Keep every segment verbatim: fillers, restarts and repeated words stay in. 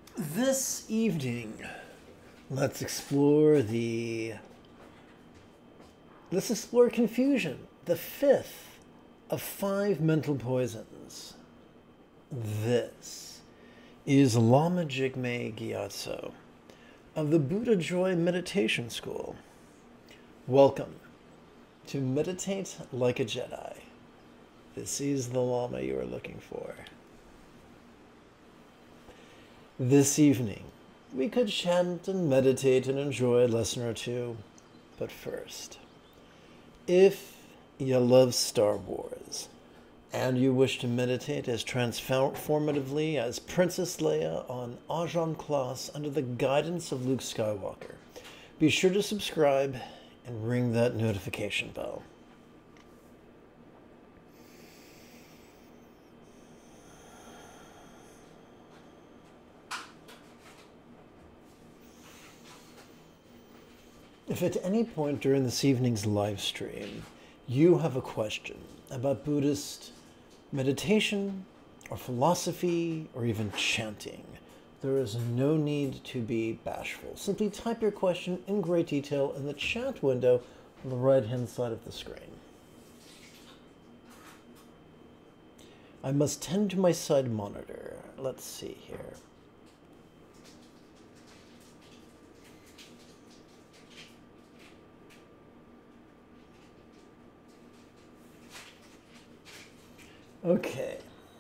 This evening, let's explore the... Let's explore confusion, the fifth of five mental poisons. This is Lama Jigme Gyatso of the Buddha Joy Meditation School. Welcome to Meditate Like a Jedi. This is the Lama you are looking for. This evening, we could chant and meditate and enjoy a lesson or two. But first, if you love Star Wars and you wish to meditate as transformatively as Princess Leia on Ajan Kloss under the guidance of Luke Skywalker, be sure to subscribe and ring that notification bell. If at any point during this evening's live stream you have a question about Buddhist meditation or philosophy or even chanting, there is no need to be bashful. Simply type your question in great detail in the chat window on the right-hand side of the screen. I must tend to my side monitor. Let's see here. Okay.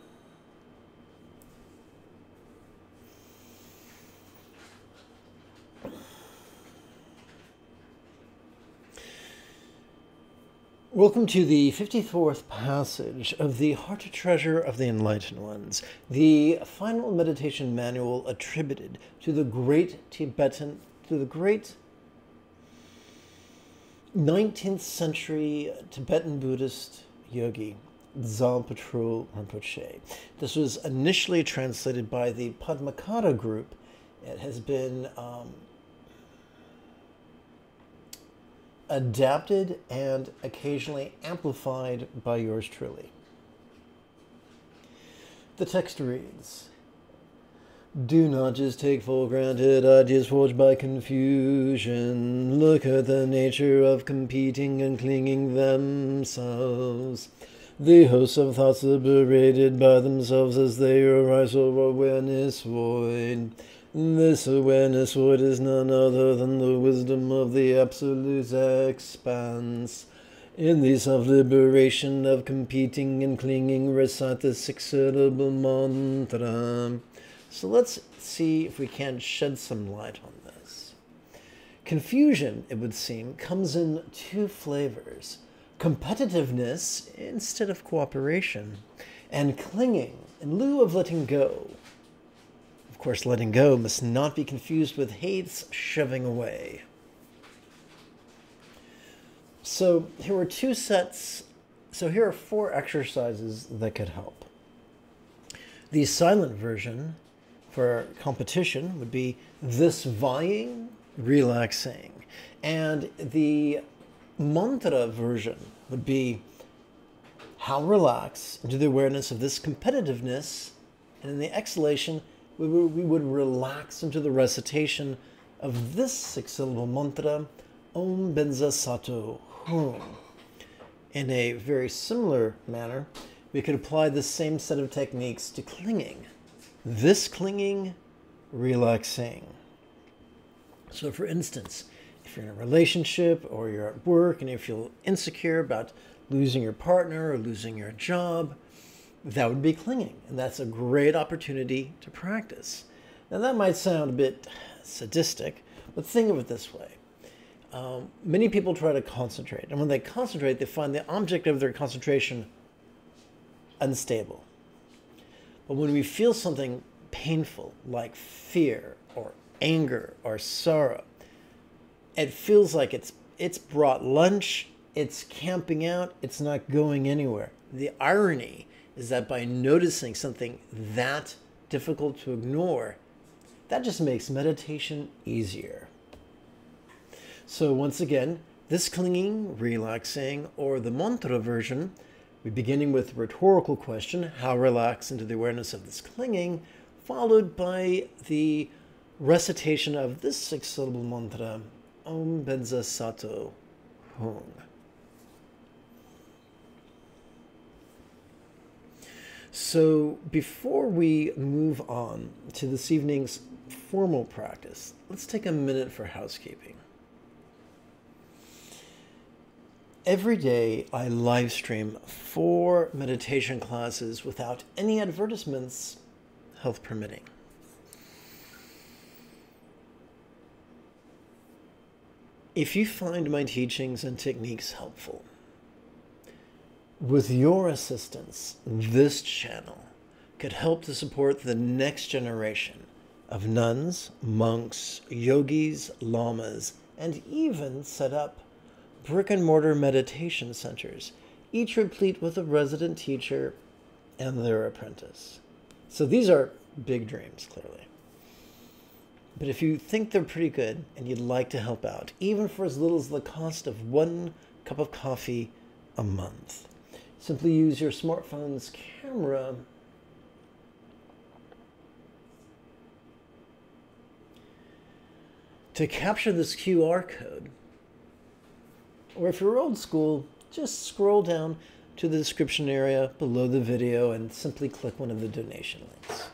Welcome to the fifty-fourth passage of the Heart Treasure of the Enlightened Ones, the final meditation manual attributed to the great Tibetan, to the great nineteenth century Tibetan Buddhist yogi, Patrul Rinpoche. This was initially translated by the Padmakara group. It has been um, adapted and occasionally amplified by yours truly. The text reads, "Do not just take for granted ideas forged by confusion. Look at the nature of competing and clinging themselves. The hosts of thoughts liberated by themselves as they arise over awareness void. This awareness void is none other than the wisdom of the absolute expanse. In the self-liberation of competing and clinging, recite the six-syllable mantra." So let's see if we can shed some light on this. Confusion, it would seem, comes in two flavors. Competitiveness instead of cooperation, and clinging in lieu of letting go. Of course, letting go must not be confused with hate's shoving away. So here are two sets, so here are four exercises that could help. The silent version for competition would be this vying, relaxing, and the mantra version would be how relax into the awareness of this competitiveness, and in the exhalation we would, we would relax into the recitation of this six-syllable mantra, Om Benza Sato Hum. In a very similar manner, we could apply the same set of techniques to clinging. This clinging, relaxing. So for instance, if you're in a relationship or you're at work and you feel insecure about losing your partner or losing your job, that would be clinging. And that's a great opportunity to practice. Now that might sound a bit sadistic, but think of it this way. Um, many people try to concentrate. And when they concentrate, they find the object of their concentration unstable. But when we feel something painful like fear or anger or sorrow, it feels like it's it's brought lunch, it's camping out, it's not going anywhere. The irony is that by noticing something that difficult to ignore, that just makes meditation easier. So once again, this clinging, relaxing, or the mantra version, we're beginning with a rhetorical question, how relax into the awareness of this clinging, followed by the recitation of this six-syllable mantra, Om Benza Sato Hung. So before we move on to this evening's formal practice, let's take a minute for housekeeping. Every day I live stream four meditation classes without any advertisements, health permitting. If you find my teachings and techniques helpful, with your assistance, this channel could help to support the next generation of nuns, monks, yogis, lamas, and even set up brick-and-mortar meditation centers, each replete with a resident teacher and their apprentice. So these are big dreams, clearly. But if you think they're pretty good and you'd like to help out, even for as little as the cost of one cup of coffee a month, simply use your smartphone's camera to capture this Q R code. Or if you're old school, just scroll down to the description area below the video and simply click one of the donation links.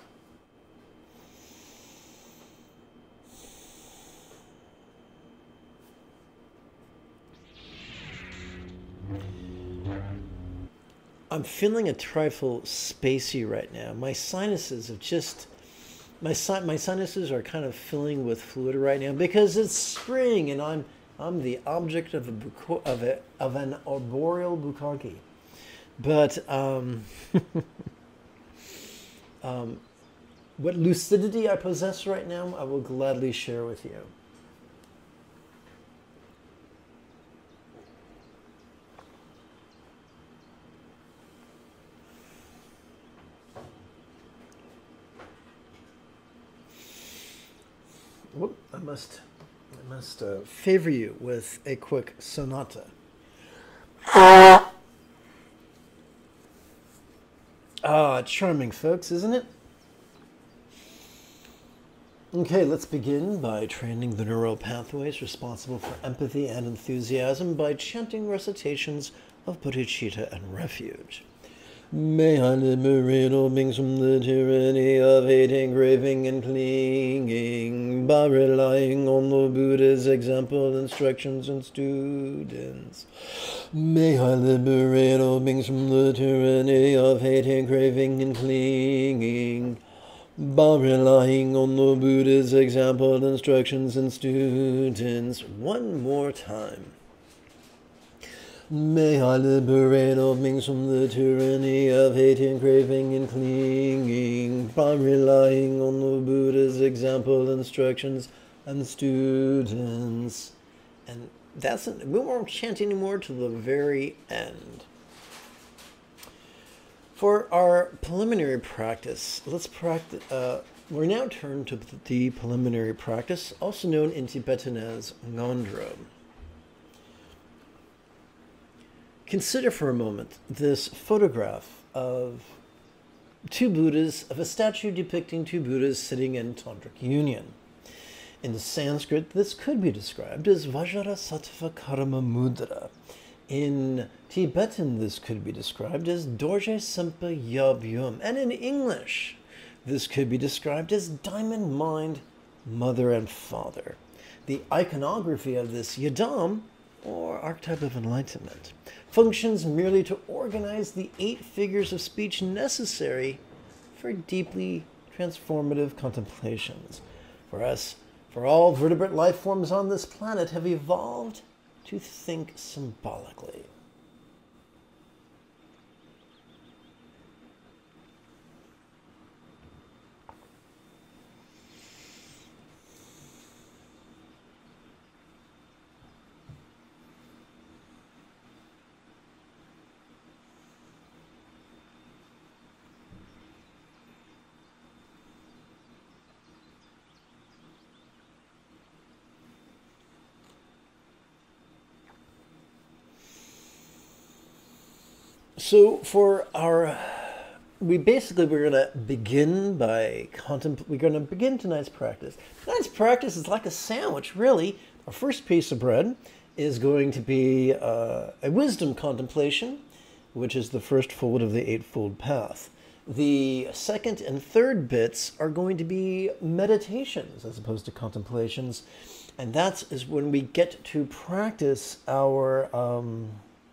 I'm feeling a trifle spacey right now. My sinuses have just, my, si my sinuses are kind of filling with fluid right now because it's spring and I'm I'm the object of a of a of an arboreal bukkake. But um, um, what lucidity I possess right now, I will gladly share with you. Whoop, I must, I must uh, favor you with a quick sonata. Ah, charming, folks, isn't it? Okay, let's begin by training the neural pathways responsible for empathy and enthusiasm by chanting recitations of bodhicitta and refuge. May I liberate all beings from the tyranny of hating, craving, and clinging by relying on the Buddha's example, instructions, and students. May I liberate all beings from the tyranny of hating, craving, and clinging by relying on the Buddha's example, instructions, and students. One more time. May I liberate all beings from the tyranny of hating, craving, and clinging by relying on the Buddha's example, instructions, and students. And that's it. We won't chant anymore to the very end. For our preliminary practice, let's practice. Uh, we're now turned to the preliminary practice, also known in Tibetan as Ngondro. Consider for a moment this photograph of two Buddhas, of a statue depicting two Buddhas sitting in tantric union. In Sanskrit, this could be described as Vajrasattva Karma Mudra. In Tibetan, this could be described as Dorje Sempa Yab Yum. And in English, this could be described as Diamond Mind, Mother and Father. The iconography of this yadam, or archetype of enlightenment, functions merely to organize the eight figures of speech necessary for deeply transformative contemplations. For us, for all vertebrate life forms on this planet have evolved to think symbolically. So for our we basically, we're going to begin by contempl- we're going to begin tonight's practice. Tonight's practice is like a sandwich, really. Our first piece of bread is going to be uh, a wisdom contemplation, which is the first fold of the Eightfold Path. The second and third bits are going to be meditations as opposed to contemplations. And that is when we get to practice our um,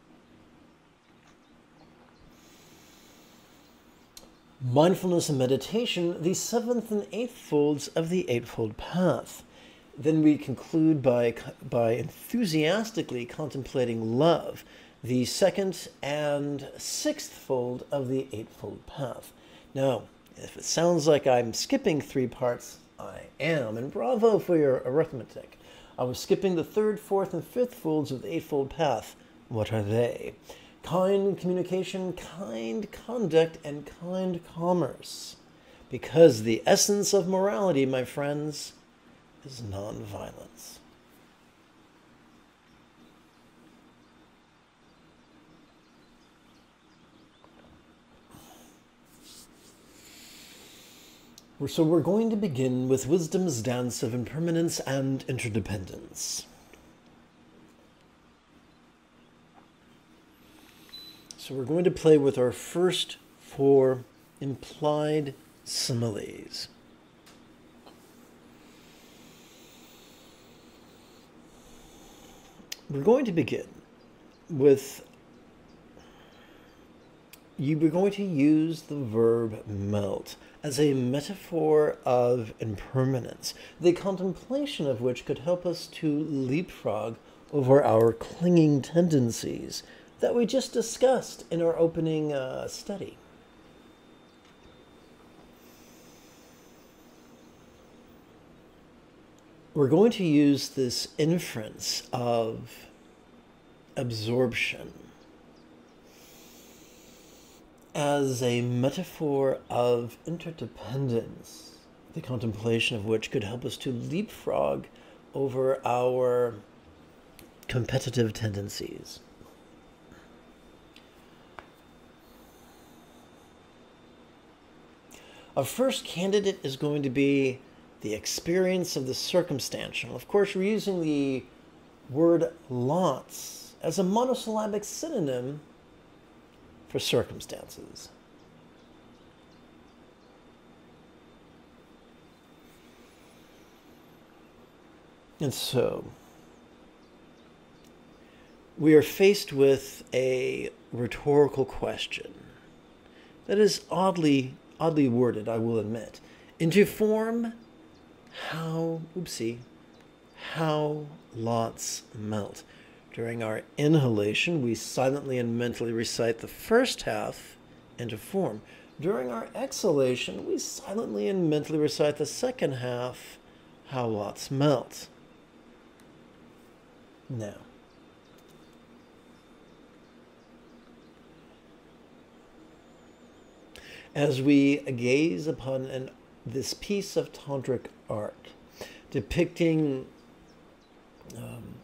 mindfulness and meditation, the seventh and eighth folds of the Eightfold Path. Then we conclude by, by enthusiastically contemplating love, the second and sixth fold of the Eightfold Path. Now, if it sounds like I'm skipping three parts, I am, and bravo for your arithmetic. I was skipping the third, fourth, and fifth folds of the Eightfold Path. What are they? Kind communication, kind conduct, and kind commerce. Because the essence of morality, my friends, is nonviolence. So we're going to begin with wisdom's dance of impermanence and interdependence. So we're going to play with our first four implied similes. We're going to begin with, you were going to use the verb melt as a metaphor of impermanence, the contemplation of which could help us to leapfrog over our clinging tendencies that we just discussed in our opening uh, study. We're going to use this inference of absorption as a metaphor of interdependence, the contemplation of which could help us to leapfrog over our competitive tendencies. Our first candidate is going to be the experience of the circumstantial. Of course, we're using the word lots as a monosyllabic synonym for circumstances. And so, we are faced with a rhetorical question that is oddly, oddly worded, I will admit. Into form, how, oopsie, how lots melt. During our inhalation, we silently and mentally recite the first half into form. During our exhalation, we silently and mentally recite the second half, how lots melt. Now, as we gaze upon an, this piece of tantric art depicting um,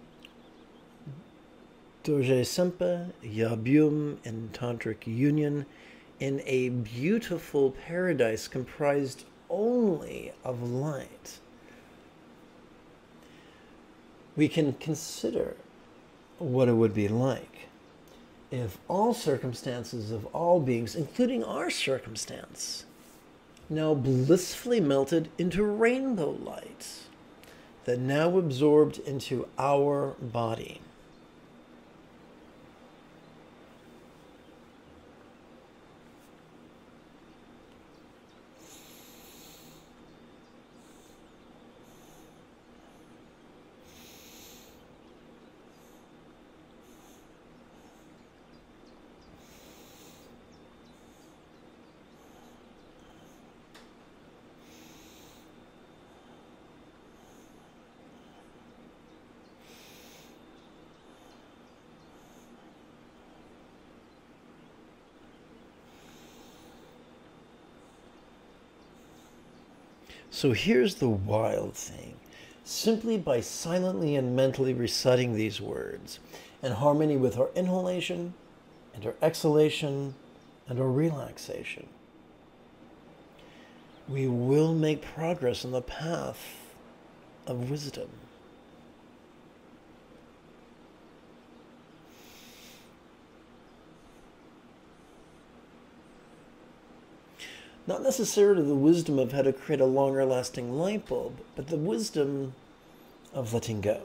Doje Sempa, Yabum, and Tantric Union in a beautiful paradise comprised only of light, we can consider what it would be like if all circumstances of all beings, including our circumstance, now blissfully melted into rainbow light that now absorbed into our body. So here's the wild thing. Simply by silently and mentally reciting these words in harmony with our inhalation and our exhalation and or relaxation. We will make progress on the path of wisdom. Not necessarily the wisdom of how to create a longer lasting light bulb, but the wisdom of letting go.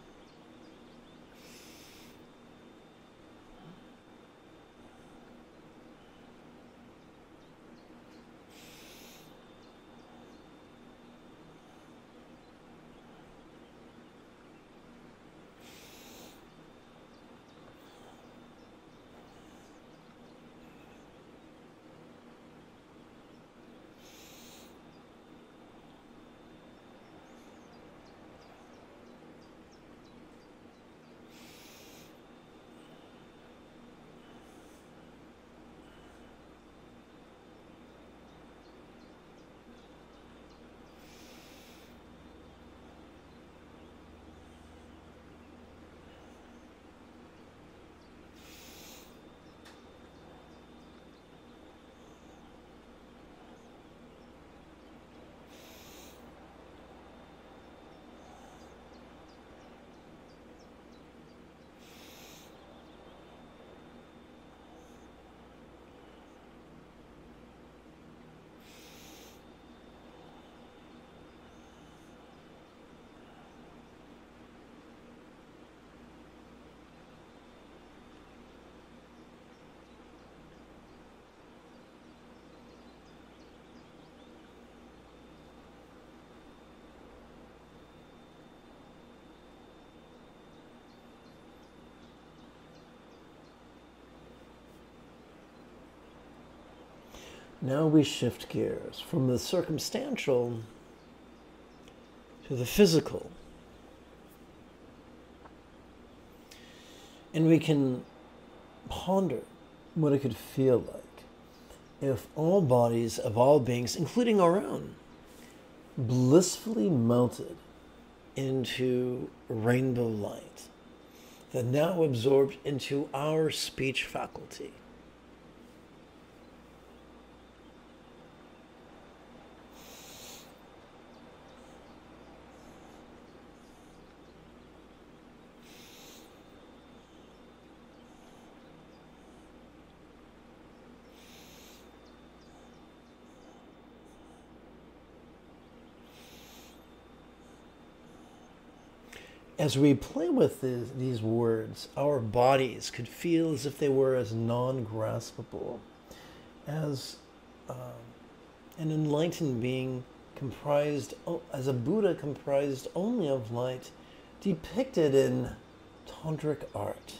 Now we shift gears from the circumstantial to the physical. And we can ponder what it could feel like if all bodies of all beings, including our own, blissfully melted into rainbow light that now absorbed into our speech faculty. As we play with this, these words, our bodies could feel as if they were as non-graspable as uh, an enlightened being comprised, as a Buddha comprised only of light, depicted in tantric art.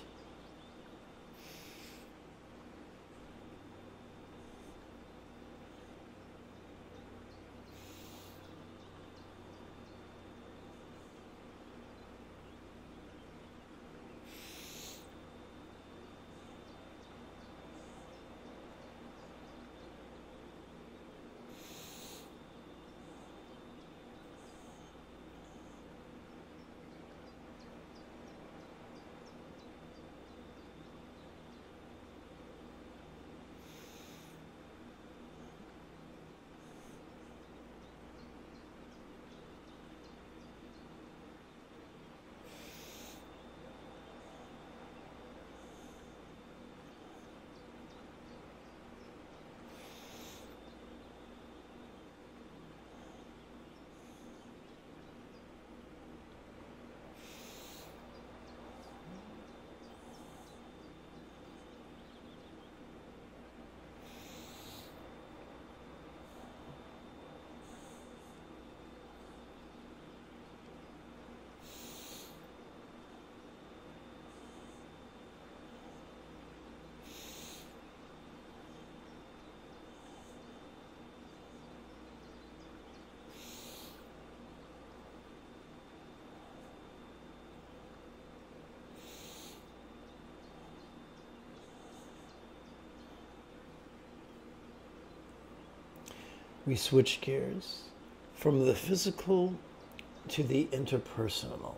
We switch gears from the physical to the interpersonal.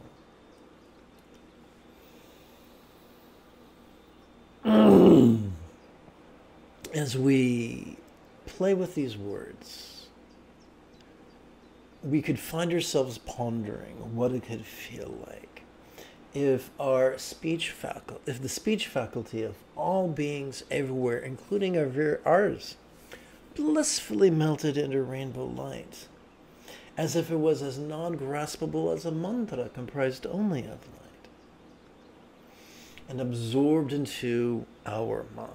as we play with these words, we could find ourselves pondering what it could feel like if our speech faculty, if the speech faculty of all beings everywhere, including our, ours, blissfully melted into rainbow light, as if it was as non-graspable as a mantra comprised only of light, and absorbed into our mind.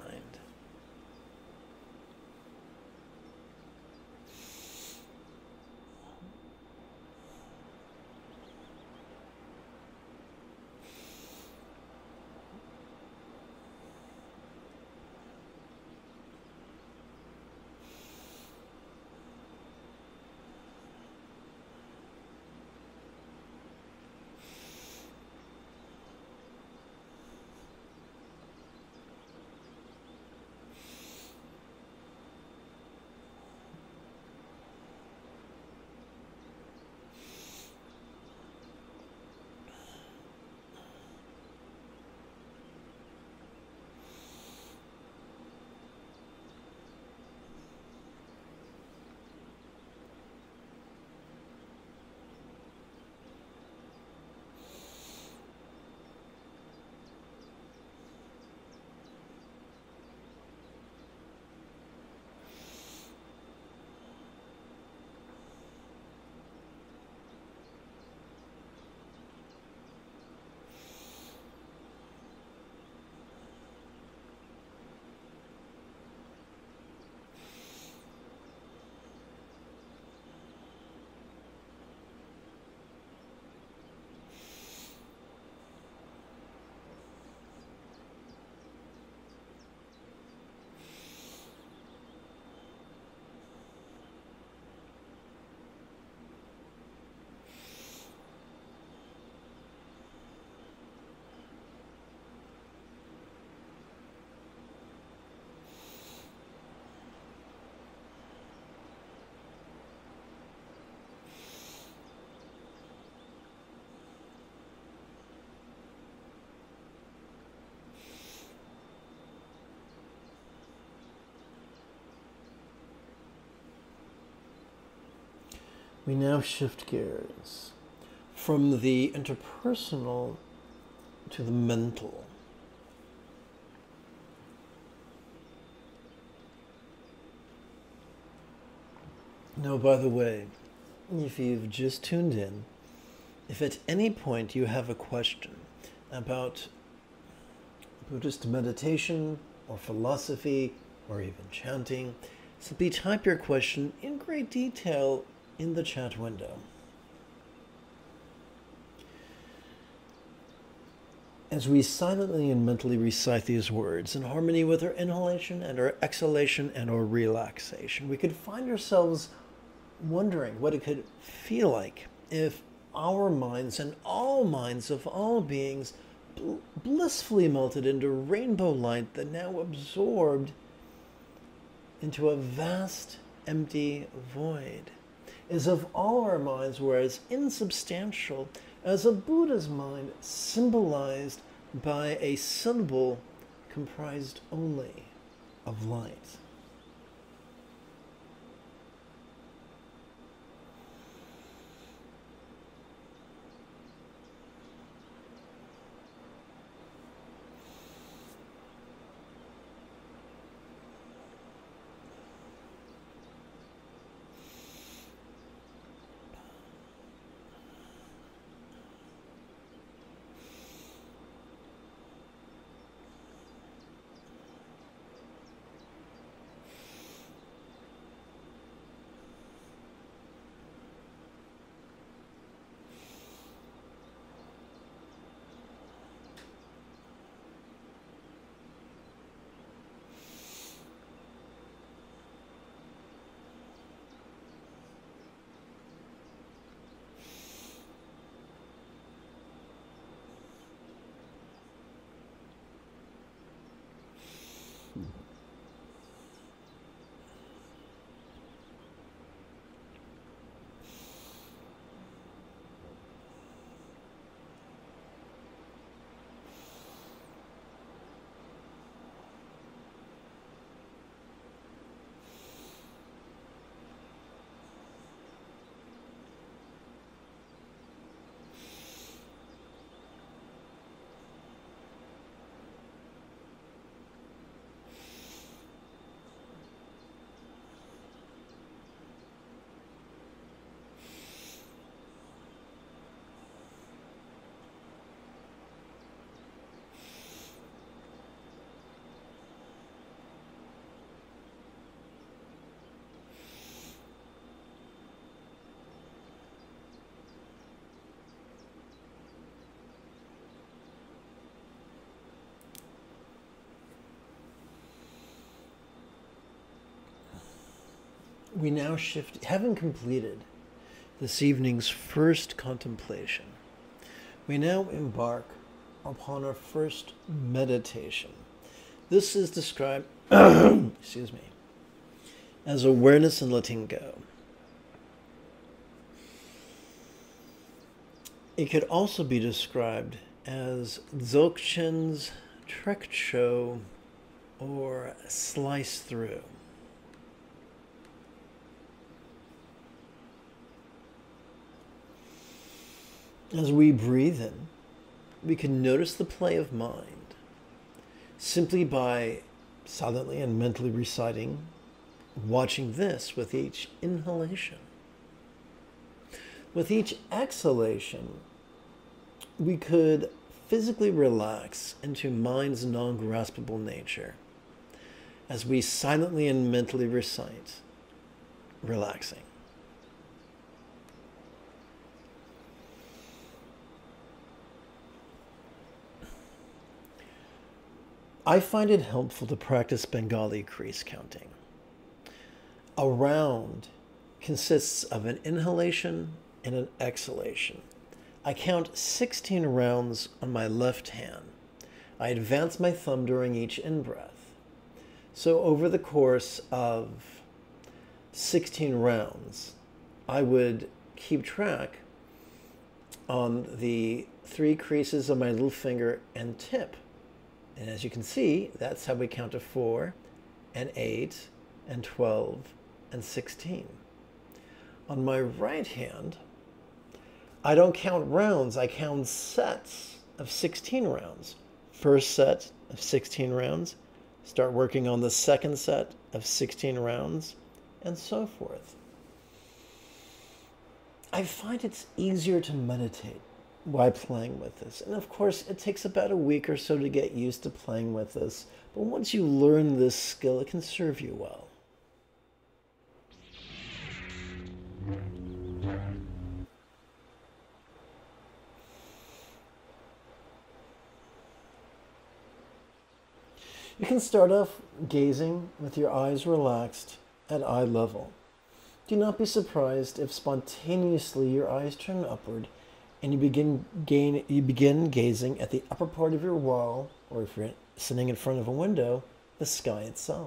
We now shift gears from the interpersonal to the mental. Now, by the way, if you've just tuned in, if at any point you have a question about Buddhist meditation or philosophy or even chanting, simply type your question in great detail in the chat window. As we silently and mentally recite these words in harmony with our inhalation and our exhalation and our relaxation, we could find ourselves wondering what it could feel like if our minds and all minds of all beings bl blissfully melted into rainbow light that now absorbed into a vast empty void, as if all our minds were as insubstantial as a Buddha's mind, symbolized by a symbol comprised only of light. we now shift, having completed this evening's first contemplation, we now embark upon our first meditation. This is described, excuse me, as awareness and letting go. It could also be described as Dzogchen's trekcho, or slice through. As we breathe in, we can notice the play of mind simply by silently and mentally reciting, watching this with each inhalation. With each exhalation, we could physically relax into mind's non-graspable nature as we silently and mentally recite, relaxing. I find it helpful to practice Bengali crease counting. A round consists of an inhalation and an exhalation. I count sixteen rounds on my left hand. I advance my thumb during each in-breath. So over the course of sixteen rounds, I would keep track on the three creases of my little finger and tip. And as you can see, that's how we count to four and eight and twelve and sixteen. On my right hand, I don't count rounds, I count sets of sixteen rounds. First set of sixteen rounds, start working on the second set of sixteen rounds, and so forth. I find it's easier to meditate while playing with this. And of course, it takes about a week or so to get used to playing with this. But once you learn this skill, it can serve you well. You can start off gazing with your eyes relaxed at eye level. Do not be surprised if spontaneously your eyes turn upward and you begin, gain, you begin gazing at the upper part of your wall, or if you're sitting in front of a window, the sky itself.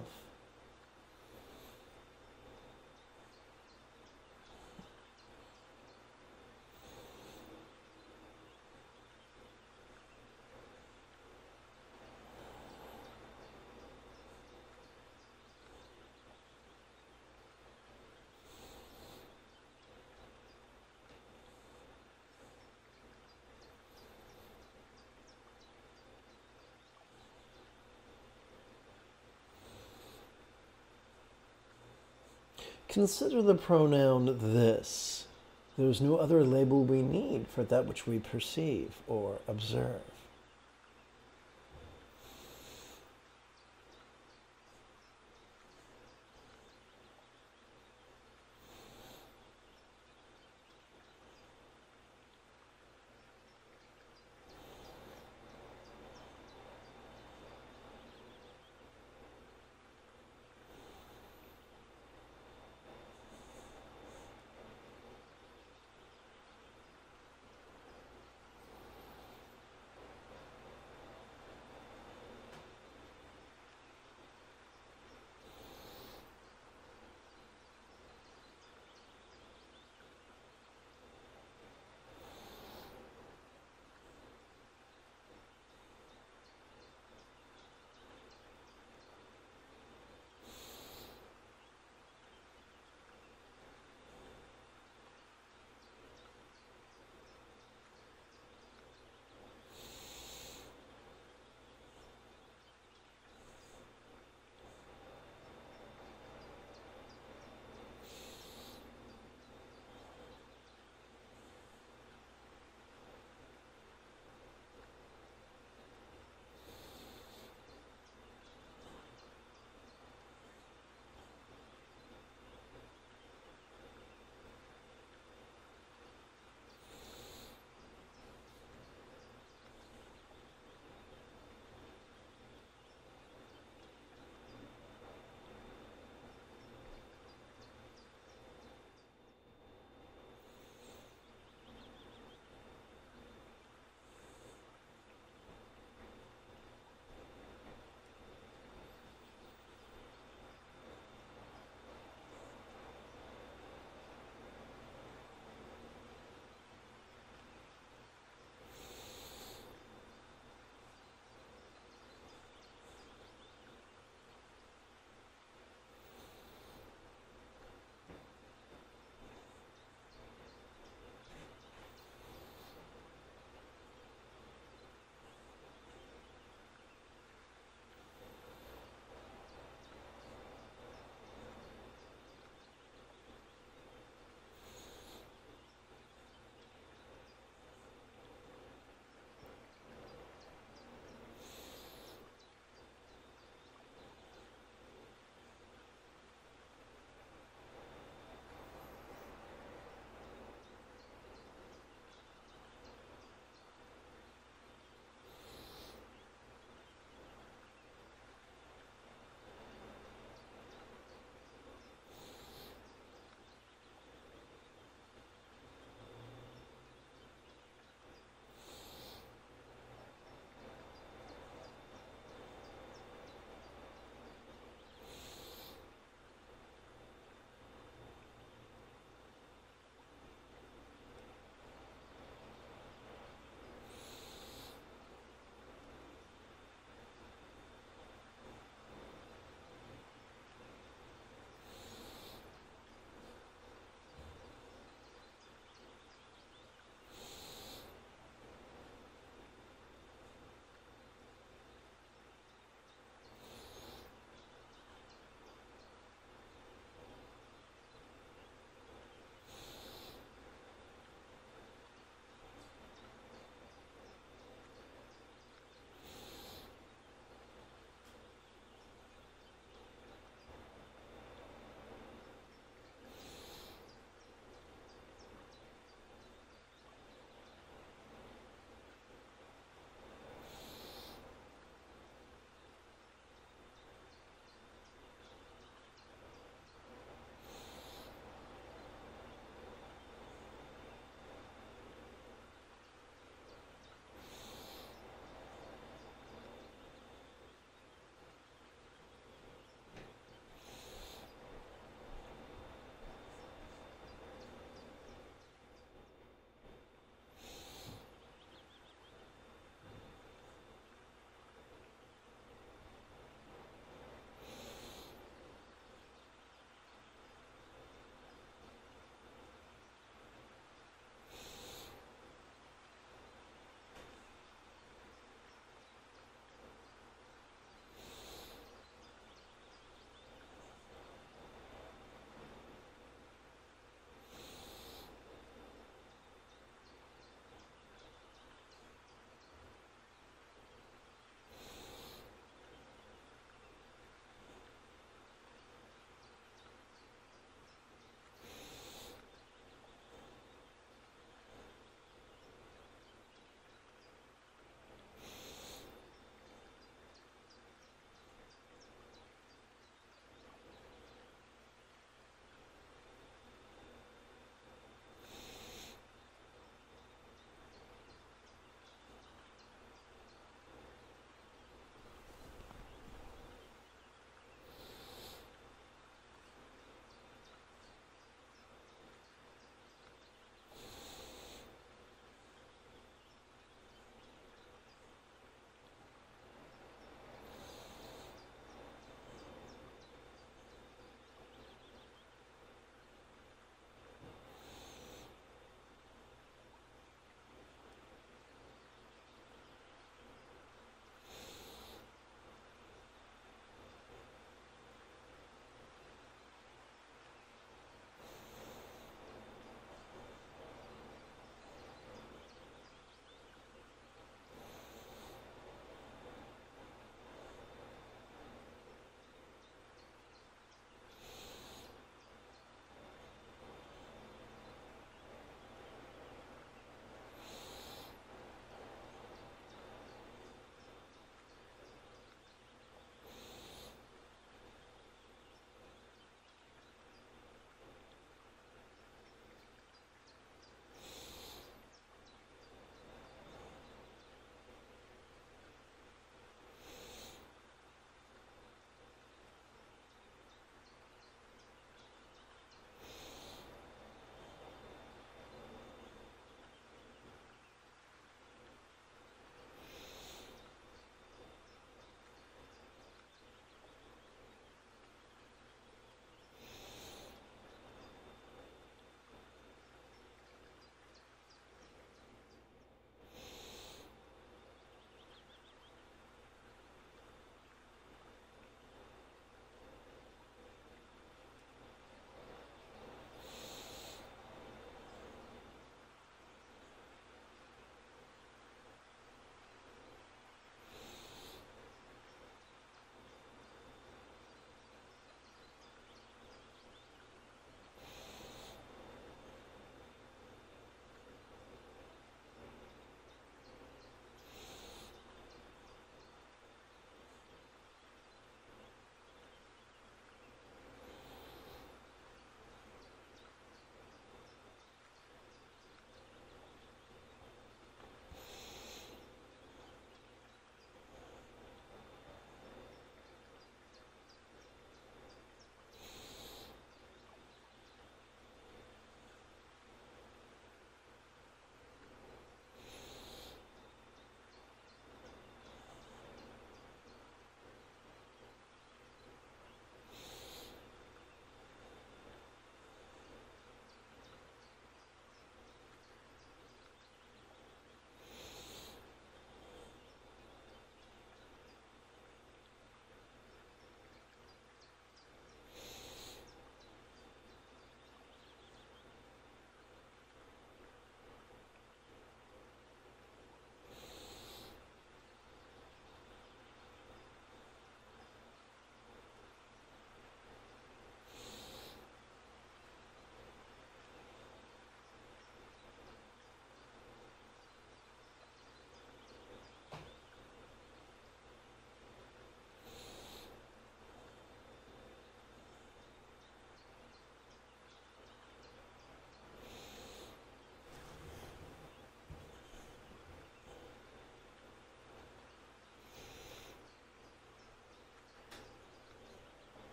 Consider the pronoun this. There is no other label we need for that which we perceive or observe.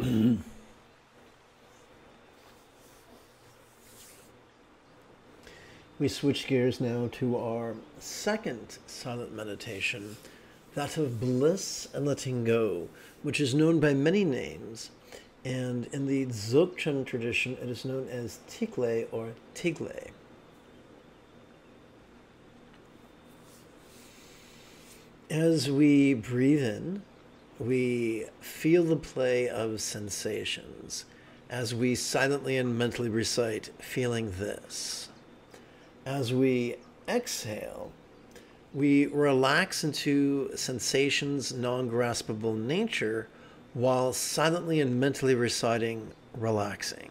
We switch gears now to our second silent meditation, that of bliss and letting go, which is known by many names. And in the Dzogchen tradition, it is known as Tikle or Tigle. As we breathe in, we feel the play of sensations as we silently and mentally recite, feeling this. As we exhale, we relax into sensations' non-graspable nature while silently and mentally reciting, relaxing.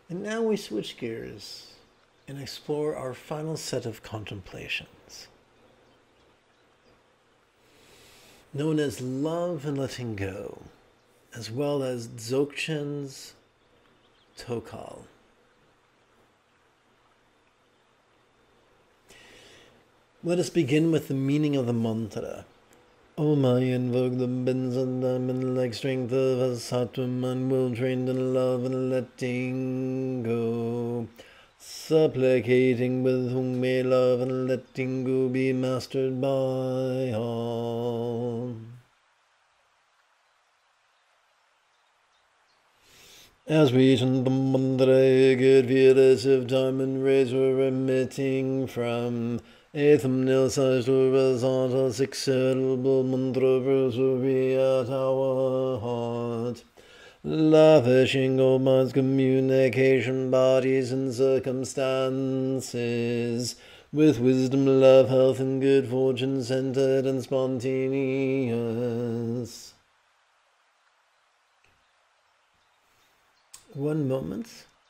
And now we switch gears and explore our final set of contemplations, known as love and letting go, as well as Dzogchen's Tokal. Let us begin with the meaning of the mantra. Om I invoke the bends and diamond like strength of a sattva mind will trained in love and letting go, supplicating with whom may love and letting go be mastered by all. As we chant the mantra, a good fearless of diamond rays were emitting from a thumbnail sized horizontal six syllable mantra rosary at our heart, lavishing all minds, communication, bodies, and circumstances with wisdom, love, health, and good fortune centered and spontaneous. One moment.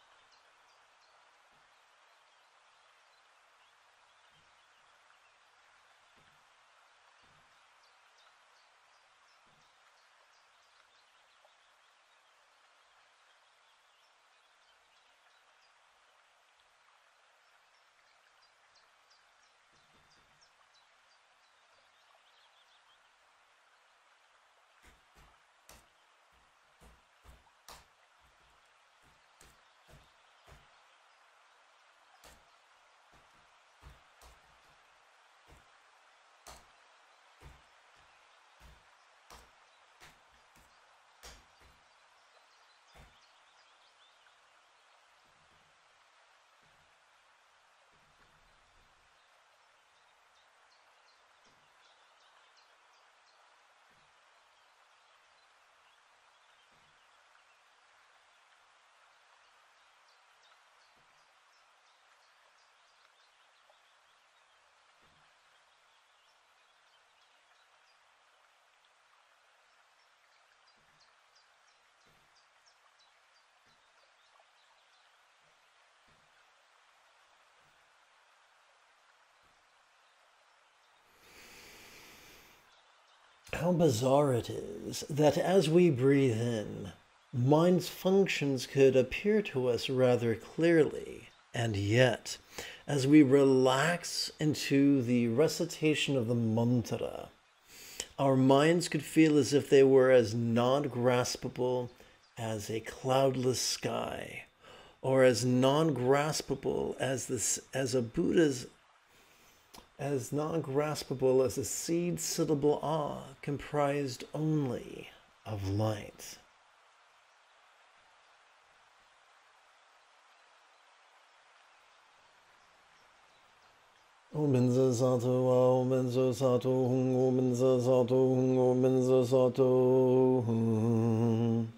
How bizarre it is that as we breathe in, mind's functions could appear to us rather clearly, and yet, as we relax into the recitation of the mantra, our minds could feel as if they were as non-graspable as a cloudless sky, or as non-graspable as this as a Buddha's as non-graspable as a seed syllable ah comprised only of light. Omenza sato ah omenza sato hung omenza sato hung omenza sato hung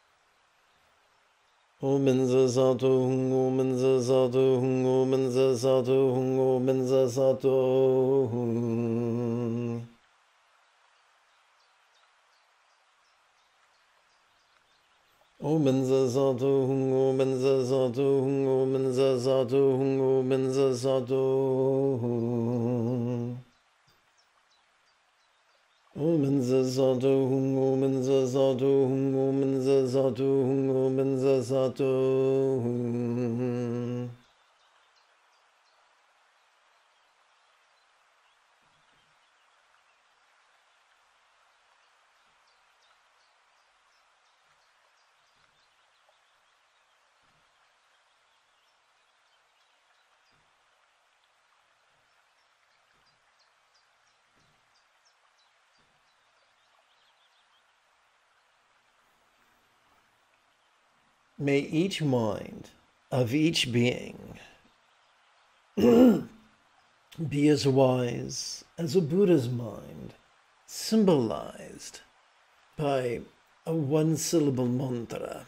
omenza sato hung omenza sato hung omenza sato hung omenza sato hung omenza sato hung omenza sato hung omenza sato hung omenza sato hung omenza sato hung omenza sato hung omenza sato hung omenza sato hung May each mind of each being be as wise as a Buddha's mind, symbolized by a one-syllable mantra.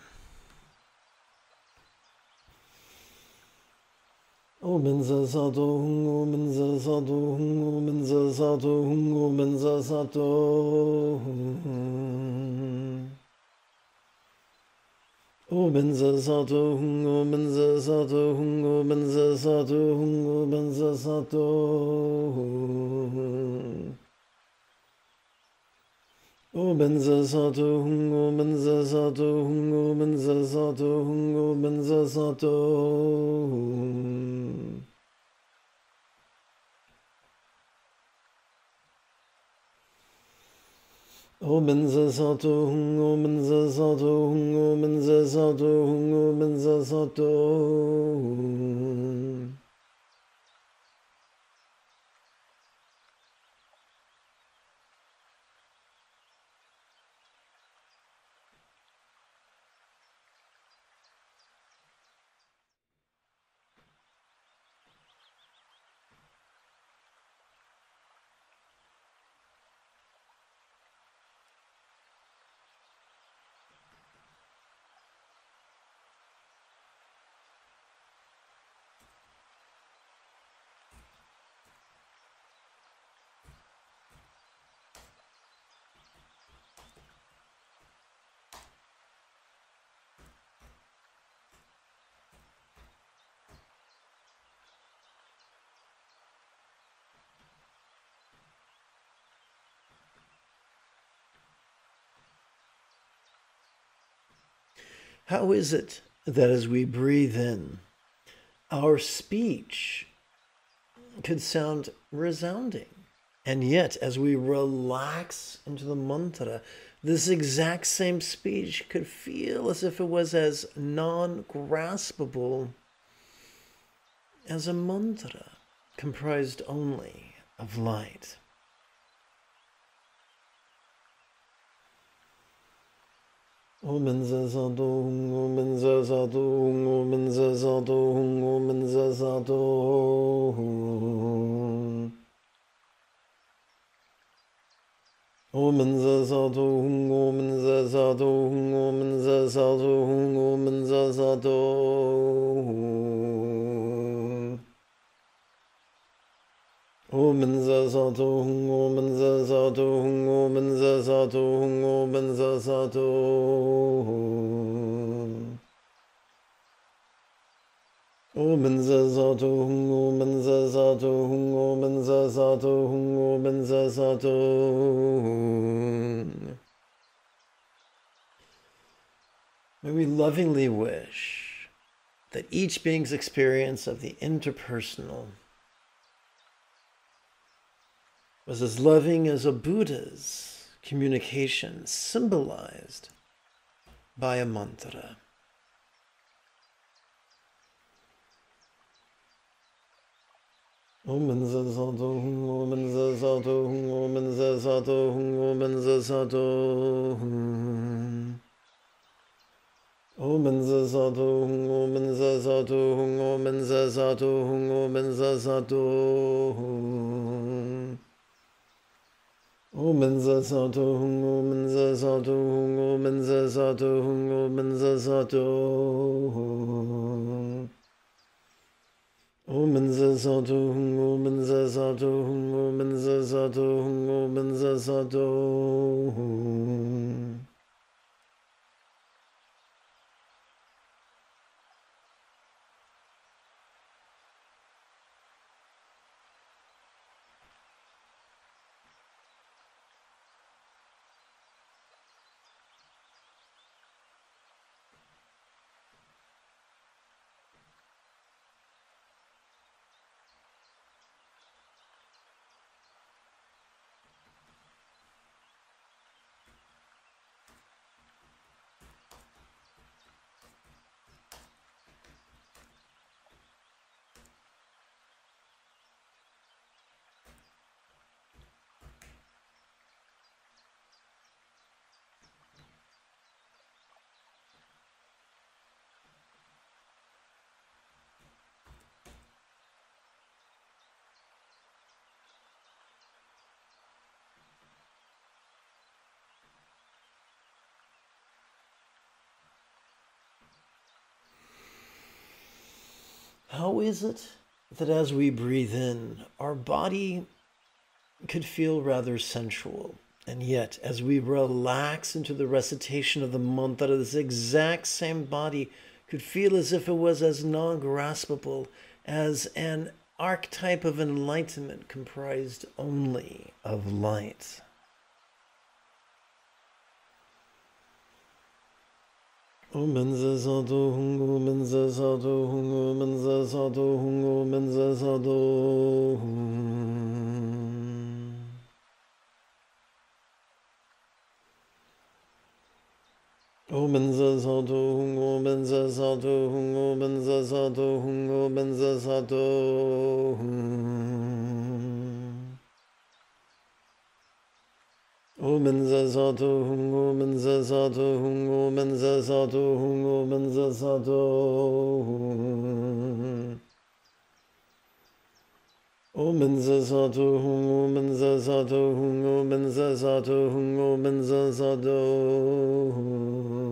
Omenza sato hung omenza sato hung omenza sato hung omenza sato hung Obenza sato hung obenza sato hung obenza sato hung obenza sato obenza sato hung obenza sato hung obenza sato hung obenza sato obenza sato hung obenza sato hung obenza sato hung obenza sato How is it that as we breathe in, our speech could sound resounding, and yet as we relax into the mantra, this exact same speech could feel as if it was as non-graspable as a mantra comprised only of light? Omenza sato hung omenza sato hung omenza sato hung omenza sato omenza sato hung omenza sato hung omenza sato hung omenza sato omenza sato hung omenza sato hung omenza sato hung omenza sato omenza sato hung omenza sato hung omenza sato hung omenza sato. May we lovingly wish that each being's experience of the interpersonal was as loving as a Buddha's communication symbolized by a mantra. Omenza sato hung omenza sato hung omenza sato hung omenza sato omenza sato hung omenza sato hung omenza sato hung omenza sato omenza sato hung omenza sato hung omenza sato hung omenza sato omenza sato hung omenza sato hung omenza sato hung omenza sato. How is it that as we breathe in, our body could feel rather sensual, And yet, as we relax into the recitation of the mantra, this exact same body could feel as if it was as non-graspable as an archetype of enlightenment comprised only of light. Omenza Sado Hungo Menza Sado Hungo Menza Sado Hungo Menza Sado Omenza Sado Hungo Menza Sado Hungo Menza Sado Hungo Menza Sado Omenza Sado Hungo Menza Sado Hungo Menza Sado Hungo Menza Sado Omenza Sado Hungo Menza Sado Hungo Menza Sado Hungo Menza Sado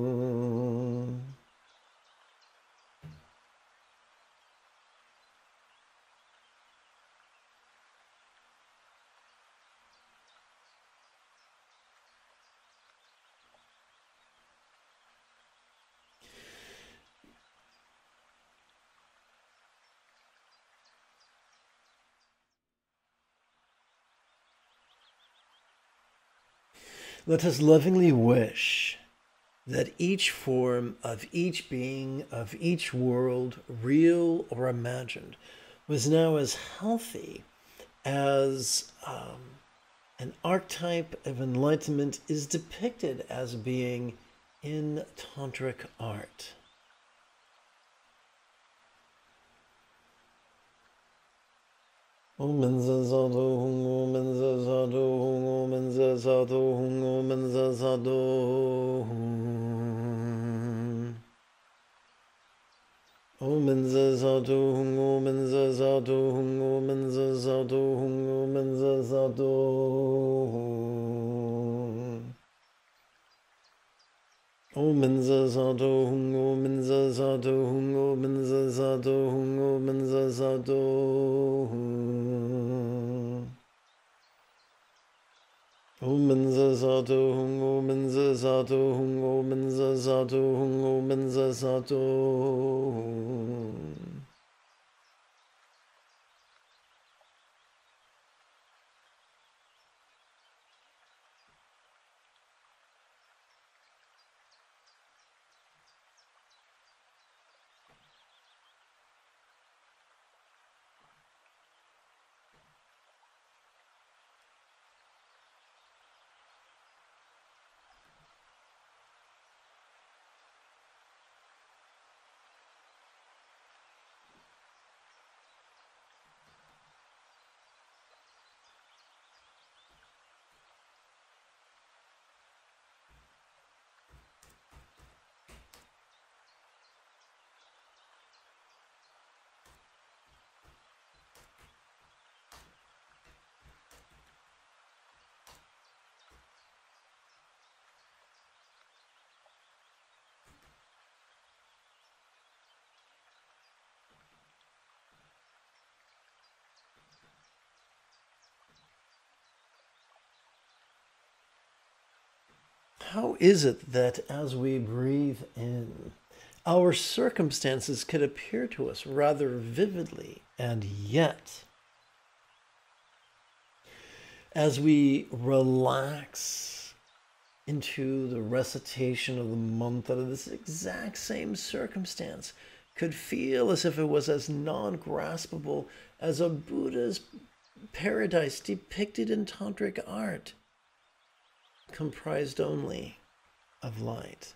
Let us lovingly wish that each form of each being, of each world, real or imagined, was now as healthy as um, an archetype of enlightenment is depicted as being in tantric art. Omenza Sado Hungo Menza Sado Hungo Menza Sado Hungo Menza Sado Omenza Sado Hungo Menza Sado Hungo Menza Sado Hungo Menza Sado Omenza Sado Hungo Menza Sado Hungo Menza Sado Hungo Menza Sado Omenza Sado Hungo Menza Sado Hungo Menza Sado Hungo Menza Sado How is it that as we breathe in, our circumstances could appear to us rather vividly, and yet, as we relax into the recitation of the mantra, this exact same circumstance could feel as if it was as non-graspable as a Buddha's paradise depicted in tantric art, comprised only of light.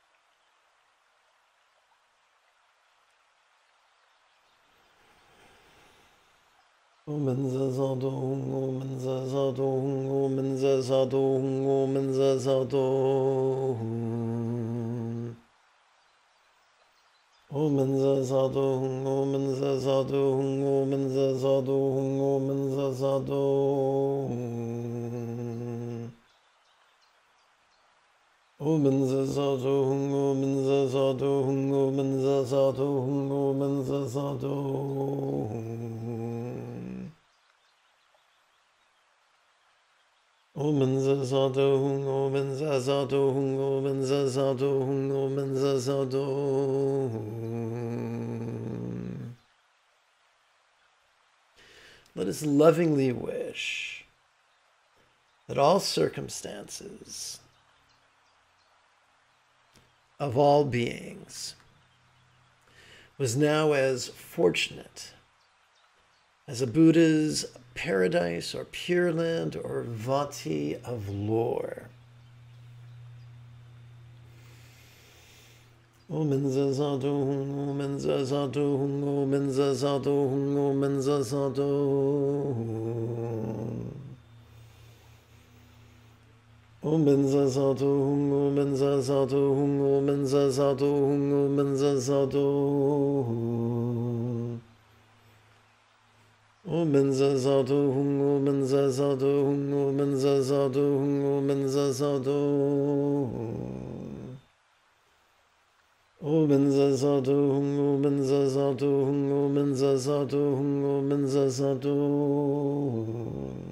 Omenza Sado Hungo Menza Sado Hungo Menza Sado Hungo Menza Sado Omenza Sado Hungo Menza Sado Hungo Menza Sado Hungo Menza Sado Omenza Sado Hungo Menza Sado Hungo Menza Sado Hungo Menza Sado Omen zazado hung, omen zazado hung, omen zazado hung, omen zazado hung. Let us lovingly wish that all circumstances of all beings was now as fortunate as a Buddha's paradise or Pure Land or Vati of lore. Omen zazado hung, omen zazado hung, omen zazado hung, omen zazado hung. Omen zazado hung, omen zazado hung, omen zazado hung, omen zazado hung. Omen zazado hung, omen zazado hung, omen zazado hung, omen zazado hung. Omen zazado hung, omen zazado hung, omen zazado hung, omen zazado hung.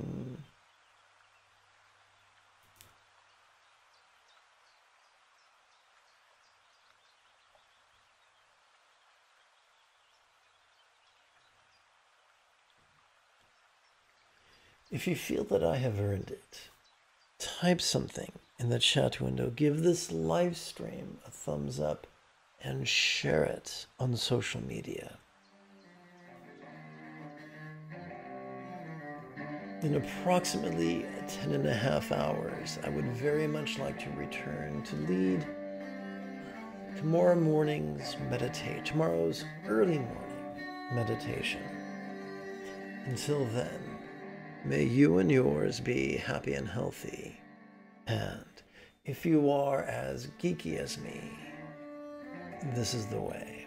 If you feel that I have earned it, type something in the chat window. Give this live stream a thumbs up and share it on social media. In approximately ten and a half hours, I would very much like to return to lead tomorrow morning's meditate, tomorrow's early morning meditation. Until then, may you and yours be happy and healthy. And if you are as geeky as me, this is the way.